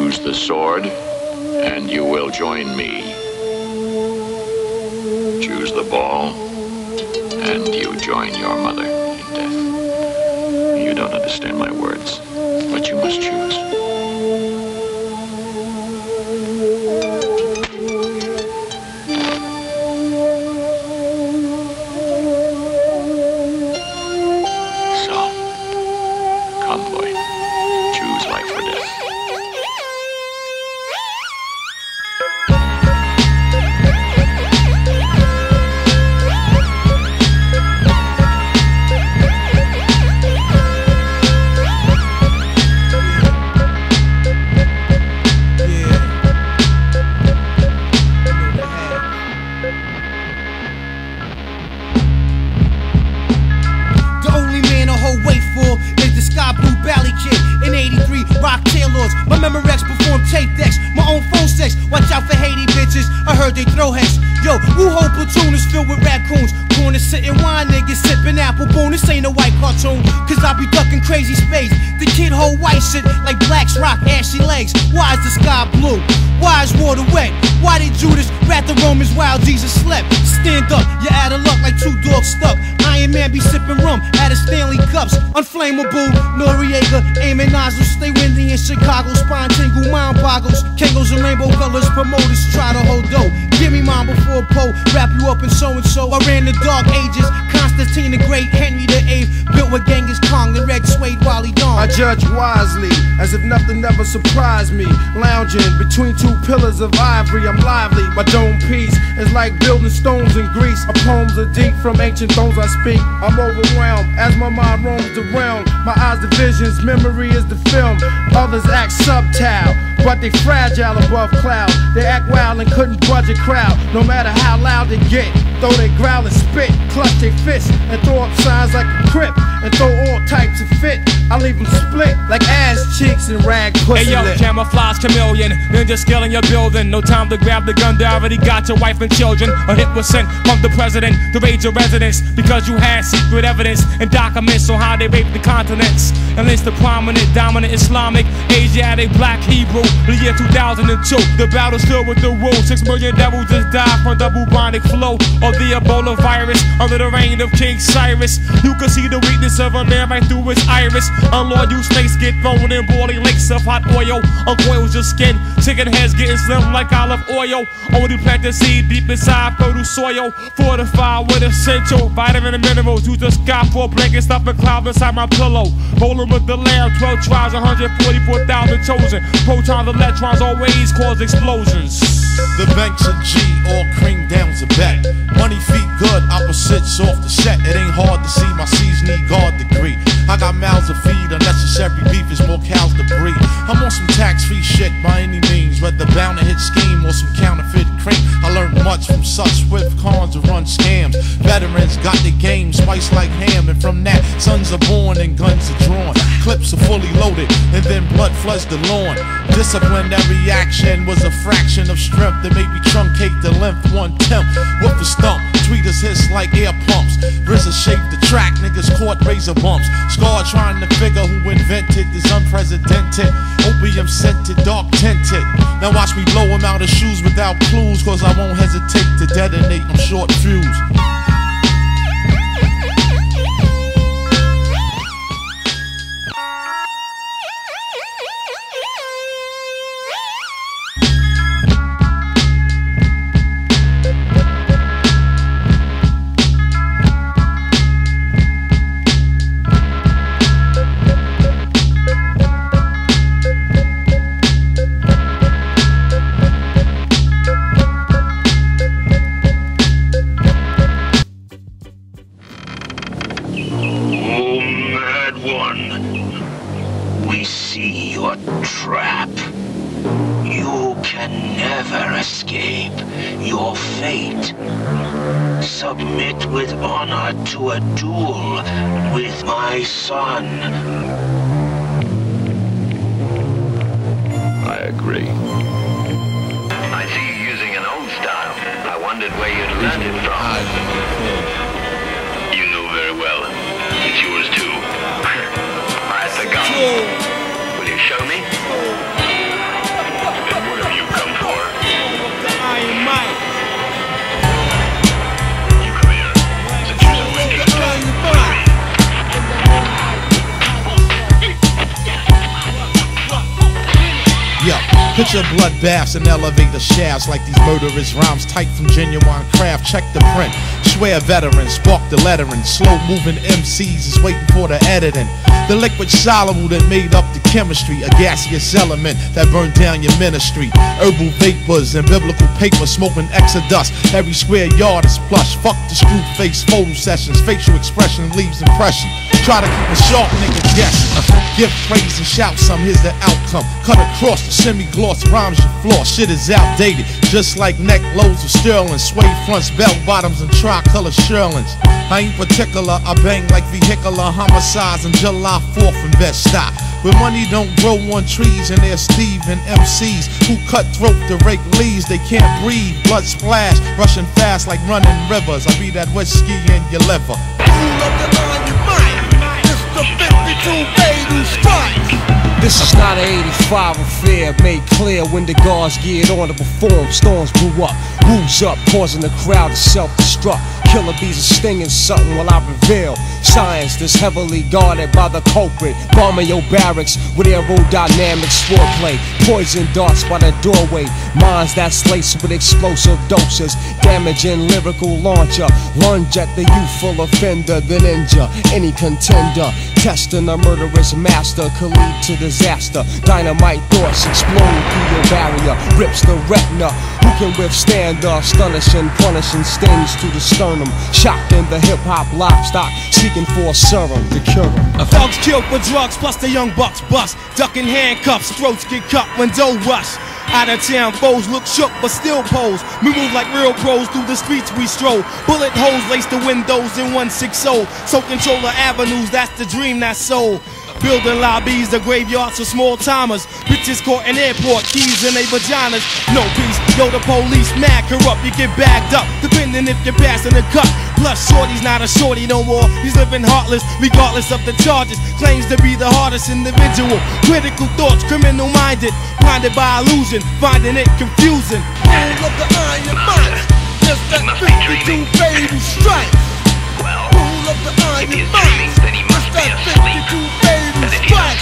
Choose the sword, and you will join me. Choose the ball, and you join your mother in death. You don't understand my words, but you must choose. They throw heads. Yo, Wu-Ho platoon is filled with raccoons. Corner sitting wine niggas sipping apple boom. This ain't a white cartoon, cause I be ducking crazy space. The kid hold white shit like blacks rock ashy legs. Why is the sky blue? Why is water wet? Why did Judas rat the Romans while Jesus slept? Stand up, you're out of luck like two dogs stuck. Iron Man be sipping rum out of Stanley cups. Unflammable, Noriega, aiming nozzles. Stay windy in Chicago, spine tingle, mind boggles. Kangos and rainbow colors, promoters try to hold dough. Give me mine before Poe, wrap you up in so-and-so. I ran the dark ages, Constantine the Great, Henry the Eighth, built with Genghis Khan, the Red Suede, Wally Dawn. I judge wisely, as if nothing ever surprised me. Lounging between two pillars of ivory, I'm lively. My dome piece is like building stones in Greece. My poems are deep, from ancient thrones I speak. I'm overwhelmed, as my mind roams the realm. My eyes the visions, memory is the film. Others act subtile, but they fragile above clouds. They act wild and couldn't budge a crowd. No matter how loud they get, though they growl and spit, clutch their fists and throw up signs like a crip, and throw all types of fit. I leave them split like ass cheeks and rag pussy. Hey yo, lit. camouflage chameleon, ninja skill in your building. No time to grab the gun, they already got your wife and children. A hit was sent from the president to raid your residence because you had secret evidence and documents on how they raped the continents. And it's the prominent, dominant Islamic, Asiatic, black Hebrew. The year 2002, the battle's filled with the rules. 6 million devils just died from the bubonic flow of the Ebola virus under the reign of King Cyrus. You can see the weakness of a man right through his iris. Unloyal snakes get thrown in boiling lakes of hot oil. Uncoils your skin, chicken heads getting slim like olive oil. Only plant the seed deep inside fertile soil, fortified with essential vitamin and minerals. Use the sky for a blanket, stuffing clouds inside my pillow. Rolling with the lamb, 12 tribes, 144,000 chosen. Protons, electrons always cause explosions. The banks of G, all cream down's a bet. Money feet good, opposites off the set. It ain't hard to see my C's need guard degree. I got mouths to feed, unnecessary beef is more cows to breed. I'm on some tax-free shit by any means, whether bound to hit scheme or some counterfeit cream. I learned much from such swift cons to run scams. Veterans got the game spiced like ham, and from that, sons are born and guns are drawn. Clips are fully loaded, and then blood floods the lawn. Disciplinary action was a fraction of strength that made me truncate the length 1/10. Whoop the stump, tweeters hiss like air pumps. RZA shaped the track, niggas caught razor bumps. Scar trying to figure who invented this unprecedented, opium scented, dark tinted. Now watch me blow him out of shoes without clues, cause I won't hesitate to detonate, I'm short fused. We see your trap. You can never escape your fate. Submit with honor to a duel with my son. I agree. I see you using an old style. I wondered where you'd learned it from. You know very well. It's yours too. At the gun. Will you show me? Picture bloodbaths and elevator shafts like these murderous rhymes tight from genuine craft. Check the print. Swear veterans, spark the lettering. Slow moving MCs is waiting for the editing. The liquid soluble that made up the chemistry, a gaseous element that burned down your ministry. Herbal vapors and biblical paper, smoking exodus. Every square yard is plush. Fuck the screw face photo sessions. Facial expression leaves impression. Try to keep a sharp nigga guessing. Give praise and shout some, here's the outcome. Cut across the semi-gloss rhymes you floss. Shit is outdated, just like neck loads of sterling. Suede fronts, bell bottoms, and tricolor shearlings. I ain't particular, I bang like vehicular homicides on July 4th in Bed-Stuy. Where money don't grow on trees and there's Steve and MCs who cut throat to rake leaves. They can't breathe, blood splash, rushing fast like running rivers. I be that whiskey in your liver. This is not an 85 affair, made clear when the guards geared on to perform. Storms blew up, woos up, causing the crowd to self-destruct. Killer bees are stinging something while I reveal science that's heavily guarded by the culprit. Bombing your barracks with aerodynamic swordplay. Poison darts by the doorway. Minds that's laced with explosive doses. Damaging lyrical launcher. Lunge at the youthful offender, then injure any contender. Testing a murderous master could lead to disaster. Dynamite thoughts explode through your barrier. Rips the retina. Who can withstand the astonishing, punishing stings to the sternum? Shocked in the hip-hop livestock, seeking for a serum to cure them. Thugs killed for drugs, plus the young bucks bust. Ducking handcuffs, throats get cut when dough rush. Out of town foes look shook but still pose. We move like real pros through the streets we stroll. Bullet holes lace the windows in 160. So control the avenues, that's the dream, that's soul. Building lobbies, the graveyards of small timers. Bitches caught in airport, keys in their vaginas. No peace, yo, the police mad corrupt. You get bagged up, depending if you're passing the cut. Plus, shorty's not a shorty no more. He's living heartless, regardless of the charges. Claims to be the hardest individual. Critical thoughts, criminal minded. Blinded by illusion, finding it confusing. Rule of the Iron Mind, just that 52 fatal strike. Well, Rule of the if he's dreaming, then he must be asleep. And if he doesn't